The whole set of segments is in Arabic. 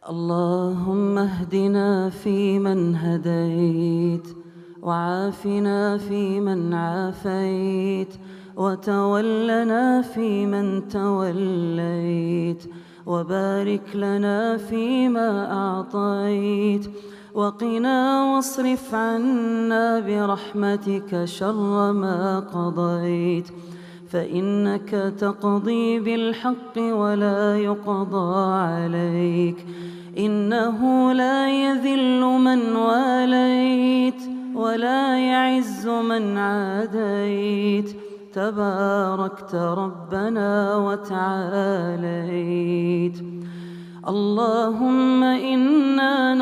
اللهم اهدنا فيمن هديت، وعافنا فيمن عافيت، وتولنا فيمن توليت، وبارك لنا فيما أعطيت، وقنا واصرف عنا برحمتك شر ما قضيت، فإنك تقضي بالحق ولا يقضى عليك، إنه لا يذل من واليت ولا يعز من عاديت، تباركت ربنا وتعاليت. اللهم إنا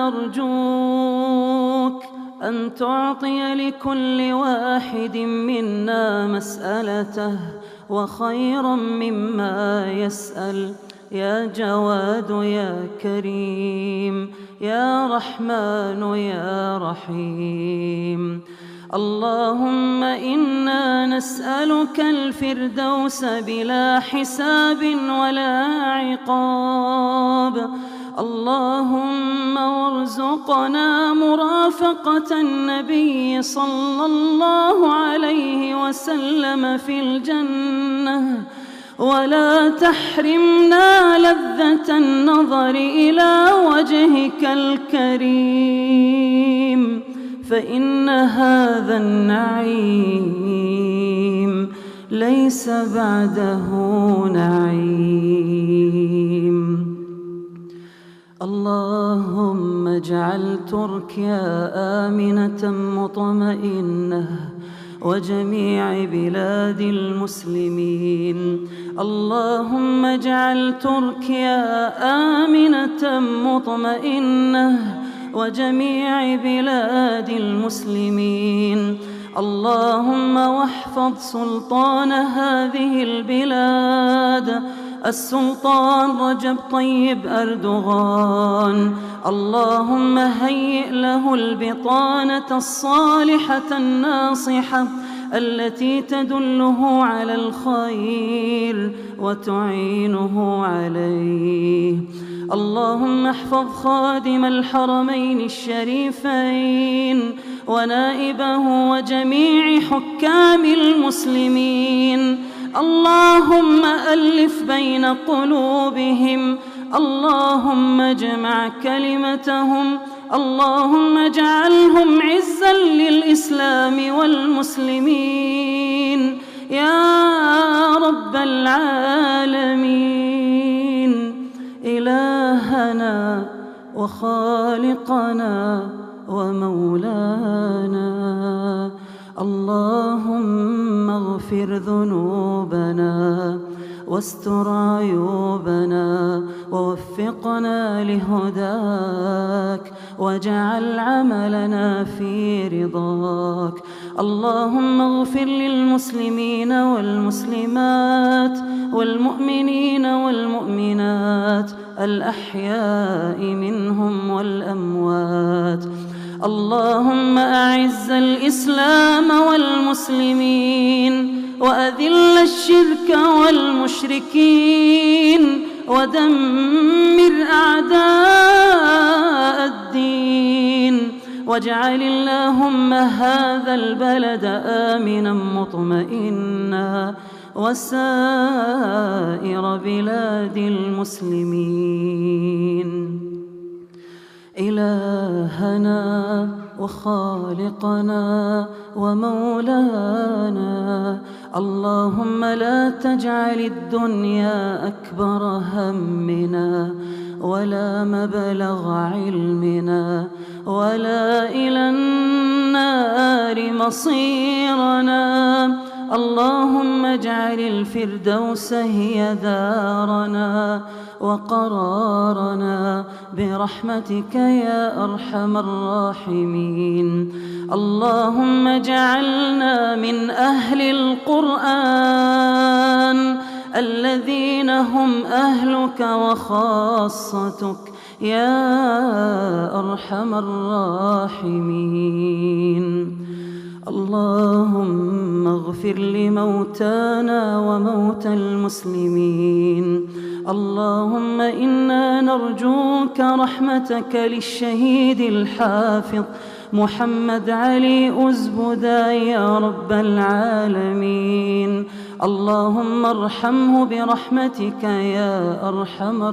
نرجوك أن تعطي لكل واحد منا مسألته وخيرا مما يسأل، يا جواد يا كريم يا رحمن يا رحيم. اللهم إنا نسألك الفردوس بلا حساب ولا عقاب. اللهم وارزقنا مرافقة النبي صلى الله عليه وسلم في الجنة، ولا تحرمنا لذة النظر إلى وجهك الكريم، فإن هذا النعيم ليس بعده نعيم. اللهم اجعل تركيا آمنة مطمئنة وجميع بلاد المسلمين. اللهم اجعل تركيا آمنة مطمئنة وجميع بلاد المسلمين. اللهم واحفظ سلطان هذه البلاد السلطان رجب طيب أردوغان. اللهم هيئ له البطانة الصالحة الناصحة التي تدله على الخير وتعينه عليه. اللهم احفظ خادم الحرمين الشريفين ونائبه وجميع حكام المسلمين. اللهم ألف بين قلوبهم، اللهم اجمع كلمتهم، اللهم اجعلهم عزا للإسلام والمسلمين يا رب العالمين. إلهنا وخالقنا ومولانا، اللهم اغفر ذنوبنا واستر عيوبنا ووفقنا لهداك واجعل عملنا في رضاك. اللهم اغفر للمسلمين والمسلمات والمؤمنين والمؤمنات الأحياء منهم والأموات. اللهم أعز الإسلام والمسلمين وأذل الشرك والمشركين ودمر أعداء الدين، واجعل اللهم هذا البلد آمنا مطمئنا وسائر بلاد المسلمين. إلهنا وخالقنا ومولانا، اللهم لا تجعل الدنيا أكبر همنا ولا مبلغ علمنا ولا إلى النار مصيرنا. اللهم اجعل الفردوس هي دارنا وقرارنا برحمتك يا أرحم الراحمين. اللهم اجعلنا من أهل القرآن الذين هم أهلك وخاصتك يا أرحم الراحمين. اللهم اغفر لموتانا وموتى المسلمين. اللهم إنا نرجوك رحمتك للشهيد الحافظ محمد علي أزبداي يا رب العالمين. اللهم ارحمه برحمتك يا أرحم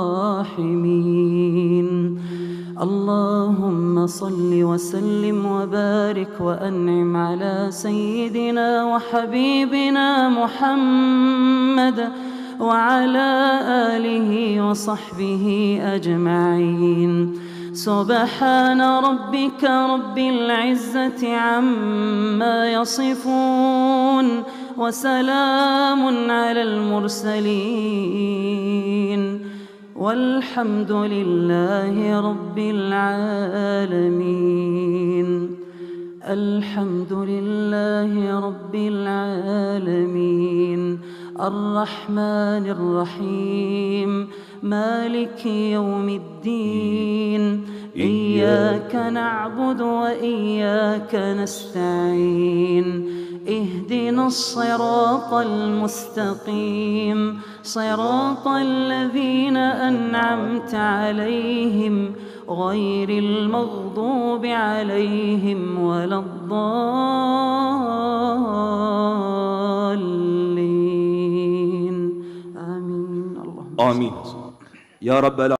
الراحمين. اللهم صل وسلم وبارك وأنعم على سيدنا وحبيبنا محمد وعلى آله وصحبه أجمعين. سبحان ربك رب العزة عما يصفون وسلام على المرسلين والحمد لله رب العالمين. الحمد لله رب العالمين الرحمن الرحيم مالك يوم الدين. إياك نعبد وإياك نستعين. اهدنا الصراط المستقيم صراط الذين أنعمت عليهم غير المغضوب عليهم ولا الضالين. آمين. اللهم آمين. يا رب